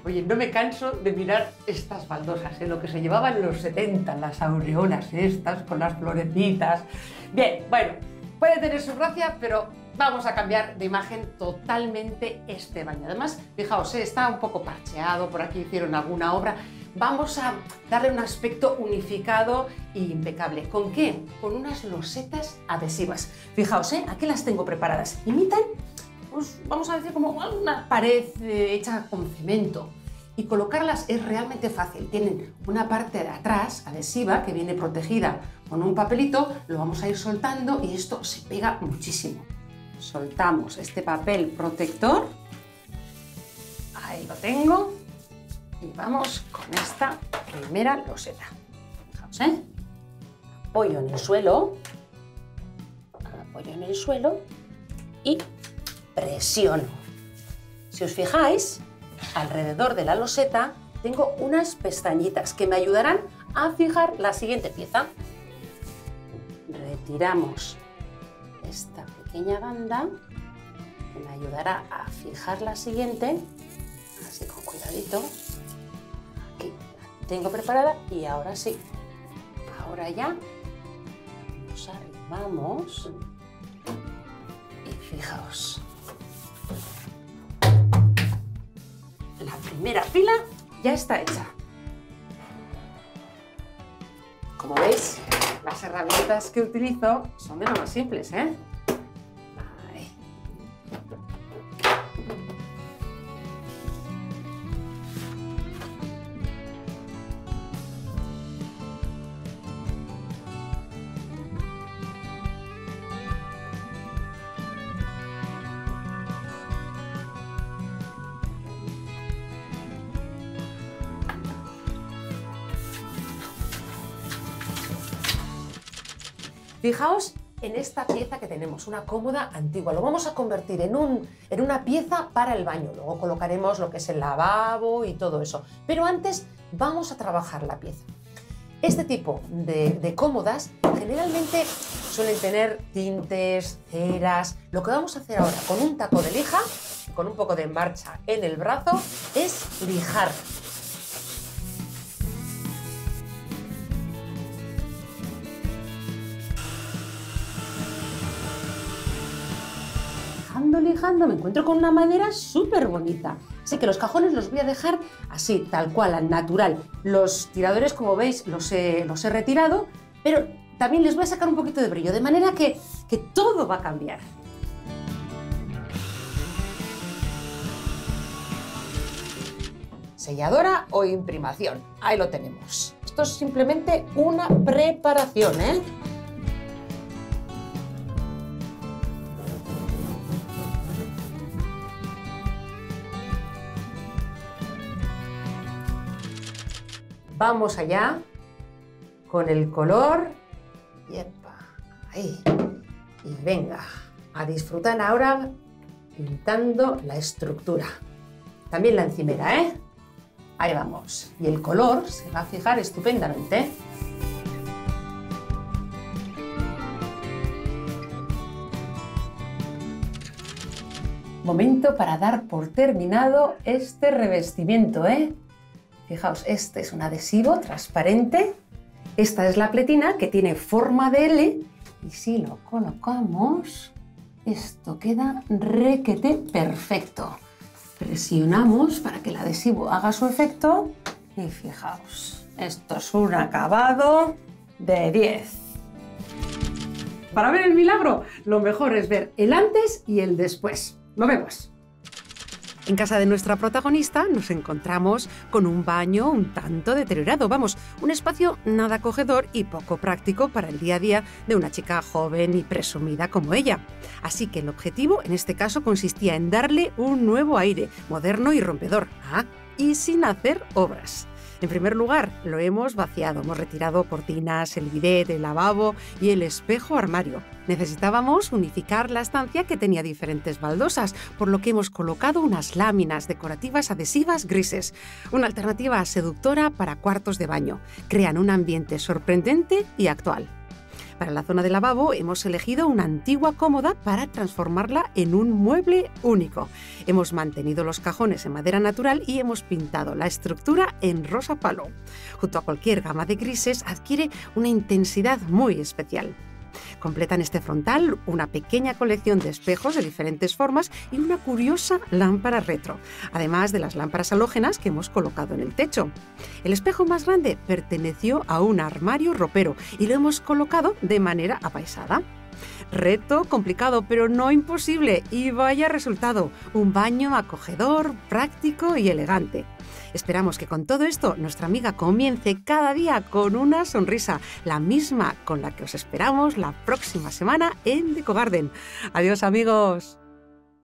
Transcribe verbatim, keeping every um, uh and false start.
Oye, no me canso de mirar estas baldosas, ¿eh? Lo que se llevaban en los setenta, las aureolas estas con las florecitas. Bien, bueno, puede tener su gracia, pero vamos a cambiar de imagen totalmente este baño. Además, fijaos, ¿eh? Está un poco parcheado, por aquí hicieron alguna obra. Vamos a darle un aspecto unificado e impecable. ¿Con qué? Con unas losetas adhesivas. Fijaos, ¿eh? Aquí las tengo preparadas. Imitan, pues vamos a decir, como una pared eh, hecha con cemento. Y colocarlas es realmente fácil. Tienen una parte de atrás adhesiva que viene protegida con un papelito. Lo vamos a ir soltando y esto se pega muchísimo. Soltamos este papel protector. Ahí lo tengo. Y vamos con esta primera loseta. Fijaos, ¿eh? Apoyo en el suelo. Apoyo en el suelo. Y presiono. Si os fijáis, alrededor de la loseta tengo unas pestañitas que me ayudarán a fijar la siguiente pieza. Retiramos esta pequeña banda que me ayudará a fijar la siguiente, así con cuidadito. Aquí la tengo preparada y ahora sí, ahora ya nos arrimamos y fijaos. La primera fila ya está hecha. Como veis, las herramientas que utilizo son de lo más simples, ¿eh? Ahí. Fijaos en esta pieza que tenemos, una cómoda antigua. Lo vamos a convertir en, un, en una pieza para el baño. Luego colocaremos lo que es el lavabo y todo eso. Pero antes vamos a trabajar la pieza. Este tipo de, de cómodas generalmente suelen tener tintes, ceras. Lo que vamos a hacer ahora con un taco de lija, con un poco de marcha en el brazo, es lijar. Lijando, lijando, me encuentro con una madera súper bonita. Así que los cajones los voy a dejar así, tal cual, al natural. Los tiradores, como veis, los he, los he retirado, pero también les voy a sacar un poquito de brillo, de manera que, que todo va a cambiar. Selladora o imprimación, ahí lo tenemos. Esto es simplemente una preparación, ¿eh? Vamos allá con el color. Yepa, ahí. Y venga, a disfrutar ahora pintando la estructura. También la encimera, ¿eh? Ahí vamos. Y el color se va a fijar estupendamente. Momento para dar por terminado este revestimiento, ¿eh? Fijaos, este es un adhesivo transparente, esta es la pletina que tiene forma de L y si lo colocamos, esto queda requete perfecto. Presionamos para que el adhesivo haga su efecto y fijaos, esto es un acabado de diez. Para ver el milagro, lo mejor es ver el antes y el después. Lo vemos. En casa de nuestra protagonista nos encontramos con un baño un tanto deteriorado, vamos, un espacio nada acogedor y poco práctico para el día a día de una chica joven y presumida como ella. Así que el objetivo en este caso consistía en darle un nuevo aire, moderno y rompedor, ah, y sin hacer obras. En primer lugar, lo hemos vaciado, hemos retirado cortinas, el bidet, el lavabo y el espejo armario. Necesitábamos unificar la estancia que tenía diferentes baldosas, por lo que hemos colocado unas láminas decorativas adhesivas grises, una alternativa seductora para cuartos de baño. Crean un ambiente sorprendente y actual. Para la zona del lavabo hemos elegido una antigua cómoda para transformarla en un mueble único. Hemos mantenido los cajones en madera natural y hemos pintado la estructura en rosa palo. Junto a cualquier gama de grises adquiere una intensidad muy especial. Completan este frontal una pequeña colección de espejos de diferentes formas y una curiosa lámpara retro, además de las lámparas halógenas que hemos colocado en el techo. El espejo más grande perteneció a un armario ropero y lo hemos colocado de manera apaisada. Reto complicado, pero no imposible, y vaya resultado, un baño acogedor, práctico y elegante. Esperamos que con todo esto nuestra amiga comience cada día con una sonrisa, la misma con la que os esperamos la próxima semana en Decogarden. Adiós, amigos.